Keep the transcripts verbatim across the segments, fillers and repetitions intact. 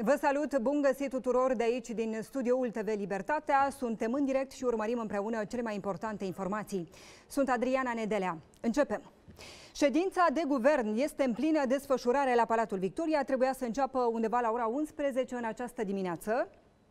Vă salut, bun găsit tuturor de aici din studioul T V Libertatea. Suntem în direct și urmărim împreună cele mai importante informații. Sunt Adriana Nedelea. Începem. Ședința de guvern este în plină desfășurare la Palatul Victoria. Trebuia să înceapă undeva la ora unsprezece în această dimineață.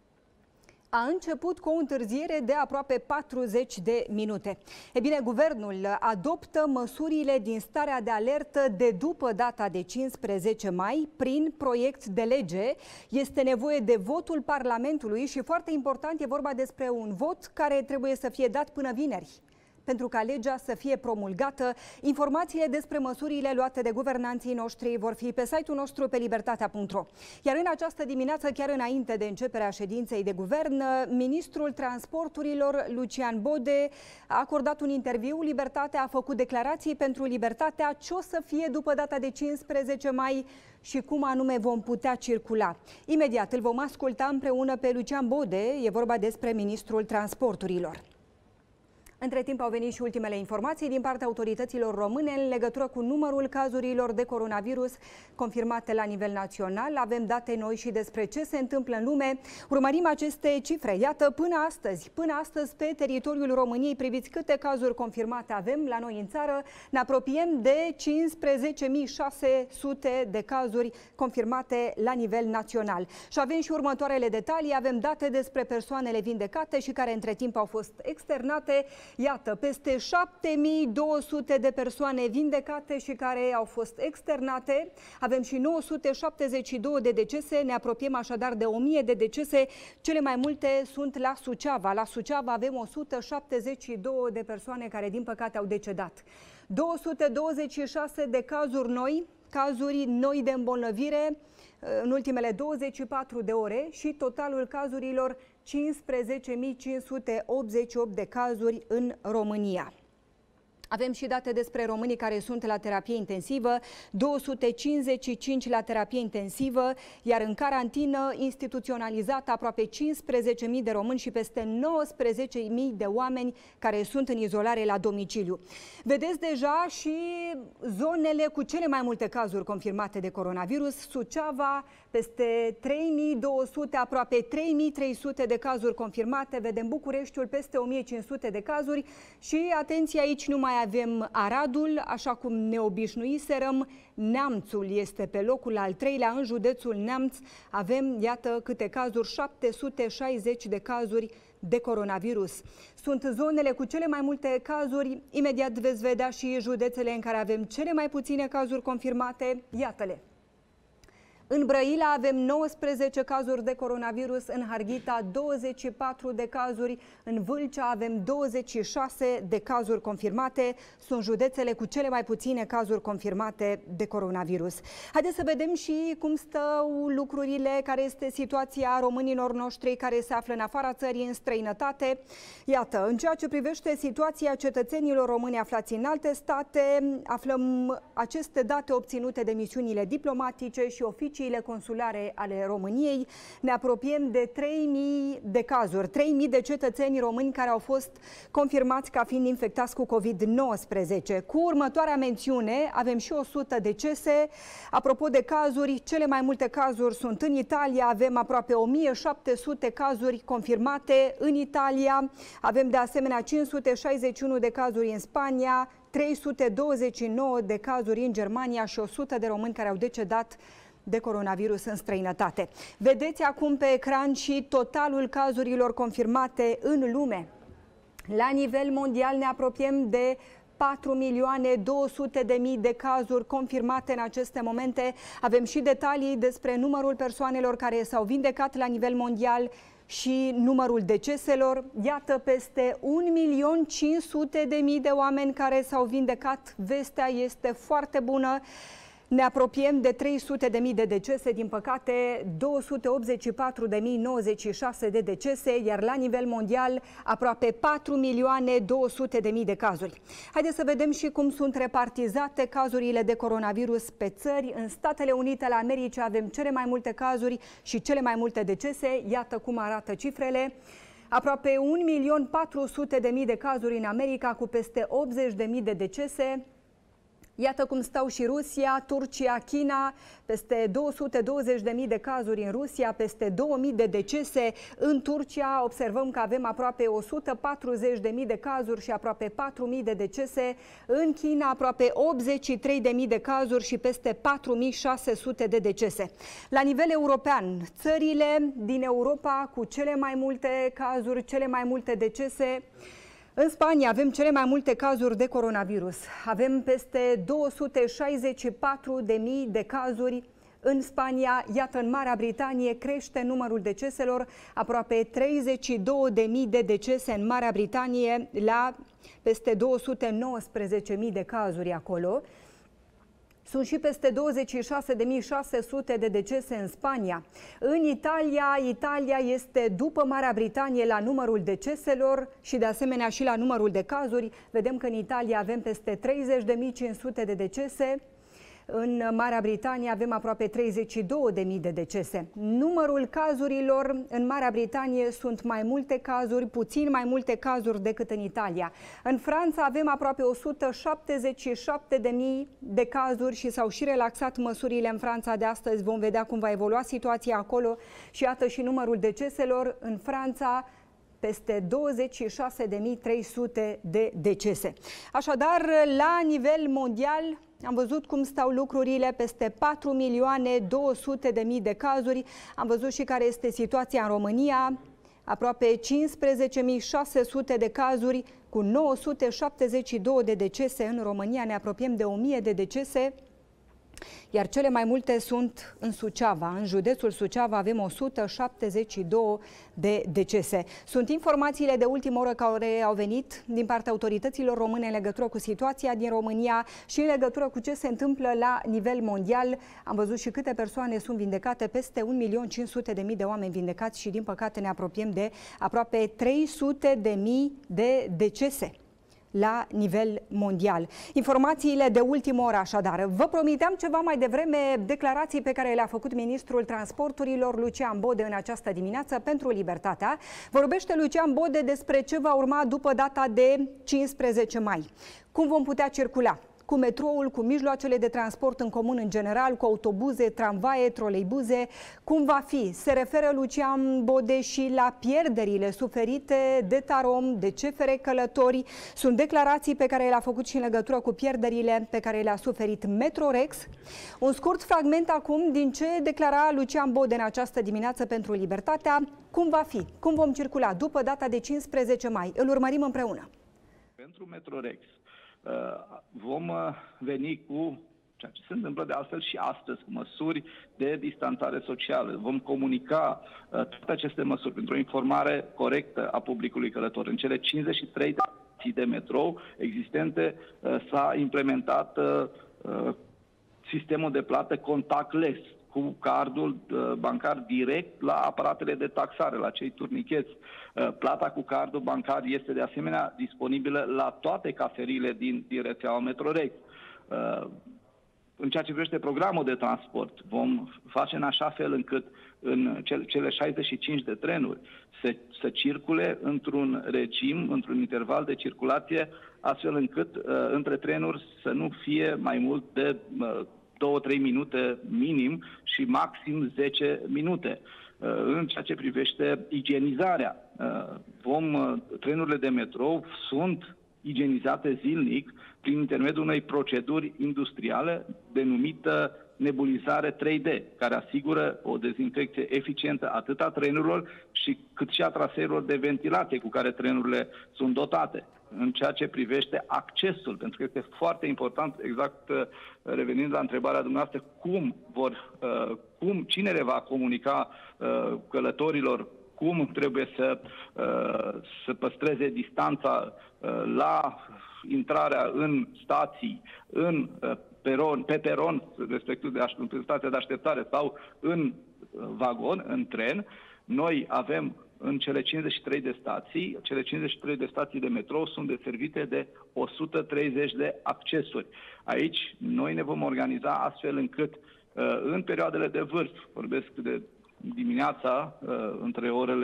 A început cu o întârziere de aproape patruzeci de minute. E bine, guvernul adoptă măsurile din starea de alertă de după data de cincisprezece mai prin proiect de lege. Este nevoie de votul Parlamentului și, foarte important, e vorba despre un vot care trebuie să fie dat până vineri, pentru ca legea să fie promulgată. Informațiile despre măsurile luate de guvernanții noștri vor fi pe site-ul nostru pe libertatea punct ro. Iar în această dimineață, chiar înainte de începerea ședinței de guvern, ministrul transporturilor Lucian Bode a acordat un interviu. Libertatea a făcut declarații pentru Libertatea ce o să fie după data de cincisprezece mai și cum anume vom putea circula. Imediat îl vom asculta împreună pe Lucian Bode. E vorba despre ministrul transporturilor. Între timp au venit și ultimele informații din partea autorităților române în legătură cu numărul cazurilor de coronavirus confirmate la nivel național. Avem date noi și despre ce se întâmplă în lume. Urmărim aceste cifre. Iată, până astăzi, până astăzi pe teritoriul României, priviți câte cazuri confirmate avem la noi în țară. Ne apropiem de cincisprezece mii șase sute de cazuri confirmate la nivel național. Și avem și următoarele detalii. Avem date despre persoanele vindecate și care între timp au fost externate. Iată, peste șapte mii două sute de persoane vindecate și care au fost externate. Avem și nouă sute șaptezeci și două de decese, ne apropiem așadar de o mie de decese. Cele mai multe sunt la Suceava. La Suceava avem o sută șaptezeci și două de persoane care, din păcate, au decedat. două sute douăzeci și șase de cazuri noi, cazuri noi de îmbolnăvire în ultimele douăzeci și patru de ore și totalul cazurilor cincisprezece mii cinci sute optzeci și opt de cazuri în România. Avem și date despre românii care sunt la terapie intensivă, două sute cincizeci și cinci la terapie intensivă, iar în carantină instituționalizată aproape cincisprezece mii de români și peste nouăsprezece mii de oameni care sunt în izolare la domiciliu. Vedeți deja și zonele cu cele mai multe cazuri confirmate de coronavirus. Suceava, peste trei mii două sute, aproape trei mii trei sute de cazuri confirmate. Vedem Bucureștiul, peste o mie cinci sute de cazuri și, atenție, aici nu mai avem Aradul, așa cum ne obișnuiserăm. Neamțul este pe locul al treilea. În județul Neamț avem, iată, câte cazuri, șapte sute șaizeci de cazuri de coronavirus. Sunt zonele cu cele mai multe cazuri. Imediat veți vedea și județele în care avem cele mai puține cazuri confirmate. Iată-le. În Brăila avem nouăsprezece cazuri de coronavirus, în Harghita douăzeci și patru de cazuri, în Vâlcea avem douăzeci și șase de cazuri confirmate. Sunt județele cu cele mai puține cazuri confirmate de coronavirus. Haideți să vedem și cum stau lucrurile, care este situația românilor noștri care se află în afara țării, în străinătate. Iată, în ceea ce privește situația cetățenilor români aflați în alte state, aflăm aceste date obținute de misiunile diplomatice și oficii consulare ale României. Ne apropiem de trei mii de cazuri, trei mii de cetățeni români care au fost confirmați ca fiind infectați cu COVID nouăsprezece. Cu următoarea mențiune avem și o sută decese. Apropo de cazuri, cele mai multe cazuri sunt în Italia, avem aproape o mie șapte sute cazuri confirmate în Italia, avem de asemenea cinci sute șaizeci și unu de cazuri în Spania, trei sute douăzeci și nouă de cazuri în Germania și o sută de români care au decedat de coronavirus în străinătate. Vedeți acum pe ecran și totalul cazurilor confirmate în lume. La nivel mondial ne apropiem de patru milioane două sute de mii de cazuri confirmate în aceste momente. Avem și detalii despre numărul persoanelor care s-au vindecat la nivel mondial și numărul deceselor. Iată, peste un milion cinci sute de mii de oameni care s-au vindecat. Vestea este foarte bună. Ne apropiem de trei sute de mii de decese, din păcate două sute optzeci și patru de mii nouăzeci și șase de decese, iar la nivel mondial aproape patru milioane două sute de mii de cazuri. Haideți să vedem și cum sunt repartizate cazurile de coronavirus pe țări. În Statele Unite ale Americii avem cele mai multe cazuri și cele mai multe decese. Iată cum arată cifrele. Aproape un milion patru sute de mii de cazuri în America, cu peste optzeci de mii de decese. Iată cum stau și Rusia, Turcia, China, peste două sute douăzeci de mii de cazuri în Rusia, peste două mii de decese. În Turcia observăm că avem aproape o sută patruzeci de mii de cazuri și aproape patru mii de decese. În China aproape optzeci și trei de mii de cazuri și peste patru mii șase sute de decese. La nivel european, țările din Europa cu cele mai multe cazuri, cele mai multe decese. În Spania avem cele mai multe cazuri de coronavirus. Avem peste două sute șaizeci și patru de mii de cazuri în Spania. Iată, în Marea Britanie crește numărul deceselor, aproape treizeci și două de mii de decese în Marea Britanie, la peste două sute nouăsprezece mii de cazuri acolo. Sunt și peste douăzeci și șase de mii șase sute de decese în Spania. În Italia, Italia este după Marea Britanie la numărul deceselor și de asemenea și la numărul de cazuri. Vedem că în Italia avem peste treizeci de mii cinci sute de decese. În Marea Britanie avem aproape treizeci și două de mii de decese. Numărul cazurilor în Marea Britanie sunt mai multe cazuri, puțin mai multe cazuri decât în Italia. În Franța avem aproape o sută șaptezeci și șapte de mii de cazuri și s-au și relaxat măsurile în Franța de astăzi. Vom vedea cum va evolua situația acolo și iată și numărul deceselor în Franța, peste douăzeci și șase de mii trei sute de decese. Așadar, la nivel mondial, am văzut cum stau lucrurile, peste patru milioane două sute de mii de cazuri. Am văzut și care este situația în România, aproape cincisprezece mii șase sute de cazuri cu nouă sute șaptezeci și două de decese. În România ne apropiem de o mie de decese. Iar cele mai multe sunt în Suceava. În județul Suceava avem o sută șaptezeci și două de decese. Sunt informațiile de ultimă oră care au venit din partea autorităților române în legătură cu situația din România și în legătură cu ce se întâmplă la nivel mondial. Am văzut și câte persoane sunt vindecate, peste un milion cinci sute de mii de oameni vindecați și din păcate ne apropiem de aproape trei sute de mii de decese la nivel mondial. Informațiile de ultimă oră, așadar. Vă promiteam ceva mai devreme declarații pe care le-a făcut ministrul transporturilor Lucian Bode în această dimineață pentru Libertatea. Vorbește Lucian Bode despre ce va urma după data de cincisprezece mai. Cum vom putea circula? Cu metroul, cu mijloacele de transport în comun în general, cu autobuze, tramvaie, troleibuze. Cum va fi? Se referă Lucian Bode și la pierderile suferite de Tarom, de C F R Călători. Sunt declarații pe care le-a făcut și în legătură cu pierderile pe care le-a suferit Metrorex. Un scurt fragment acum din ce declara Lucian Bode în această dimineață pentru Libertatea. Cum va fi? Cum vom circula după data de cincisprezece mai? Îl urmărim împreună. Pentru Metrorex vom veni cu ceea ce se întâmplă de altfel și astăzi, cu măsuri de distanțare socială. Vom comunica toate aceste măsuri pentru o informare corectă a publicului călător. În cele cincizeci și trei de stații de metrou existente s-a implementat sistemul de plată contactless, cu cardul bancar direct la aparatele de taxare, la cei turnicheți. Plata cu cardul bancar este de asemenea disponibilă la toate caserile din, din rețeaua Metrorex. În ceea ce privește programul de transport, vom face în așa fel încât în cele șaizeci și cinci de trenuri să, să circule într-un regim, într-un interval de circulație, astfel încât uh, între trenuri să nu fie mai mult de uh, două trei minute minim și maxim zece minute. În ceea ce privește igienizarea, vom, trenurile de metrou sunt igienizate zilnic prin intermediul unei proceduri industriale denumită nebulizare trei D, care asigură o dezinfecție eficientă atât a trenurilor și cât și a traseurilor de ventilație cu care trenurile sunt dotate. În ceea ce privește accesul, pentru că este foarte important, exact revenind la întrebarea dumneavoastră, cum vor, cum, cine le va comunica călătorilor, cum trebuie să, să păstreze distanța la intrarea în stații, în peron, pe peron, respectiv de în stația de așteptare sau în vagon, în tren. Noi avem în cele cincizeci și trei de stații, cele cincizeci și trei de stații de metrou sunt deservite de o sută treizeci de accesuri. Aici noi ne vom organiza astfel încât în perioadele de vârf, vorbesc de dimineața, între orele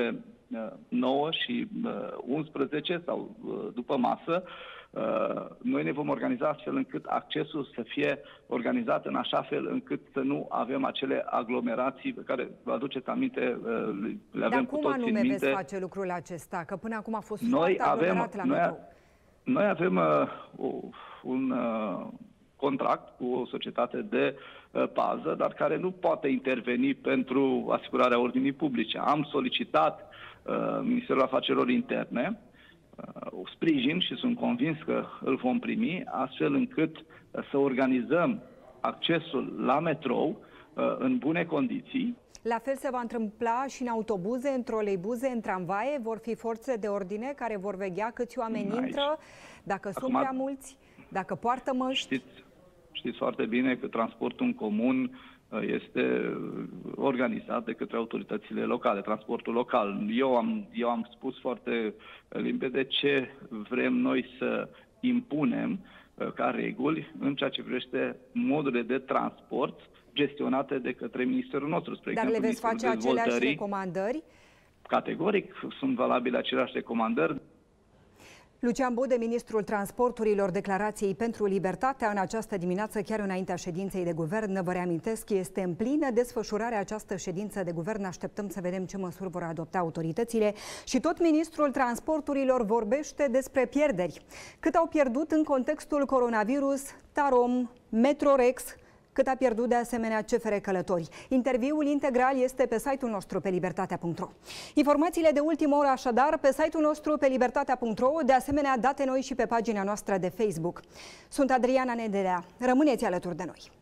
nouă și unsprezece sau după masă, noi ne vom organiza astfel încât accesul să fie organizat în așa fel încât să nu avem acele aglomerații pe care, vă aduceți aminte, le avem cu toții în minte. Dar cum anume veți face lucrul acesta? Că până acum a fost noi foarte aglomerat avem, la noi, metrou. Noi avem uh, un uh, contract cu o societate de uh, pază, dar care nu poate interveni pentru asigurarea ordinii publice. Am solicitat uh, Ministerul Afacerilor Interne uh, sprijin și sunt convins că îl vom primi, astfel încât uh, să organizăm accesul la metrou uh, în bune condiții. La fel se va întâmpla și în autobuze, în troleibuze, în tramvaie? Vor fi forțe de ordine care vor veghea câți oameni Aici. intră, dacă Acum, sunt prea mulți, dacă poartă măști? Știți, știți foarte bine că transportul în comun este organizat de către autoritățile locale, transportul local. Eu am, eu am spus foarte limpede ce vrem noi să impunem ca reguli în ceea ce privește modurile de transport gestionate de către ministerul nostru. Spre Dar exemplu, le veți face aceleași recomandări? Categoric sunt valabile aceleași recomandări. Lucian Bode, ministrul transporturilor, declarației pentru libertatea în această dimineață, chiar înaintea ședinței de guvern. Vă reamintesc, este în plină desfășurare această ședință de guvern. Așteptăm să vedem ce măsuri vor adopta autoritățile. Și tot ministrul transporturilor vorbește despre pierderi. Cât au pierdut în contextul coronavirus Tarom, Metrorex, cât a pierdut de asemenea C F R Călători. Interviul integral este pe site-ul nostru pe libertatea punct ro. Informațiile de ultimă oră așadar pe site-ul nostru pe libertatea punct ro, de asemenea date noi și pe pagina noastră de Facebook. Sunt Adriana Nedelea. Rămâneți alături de noi!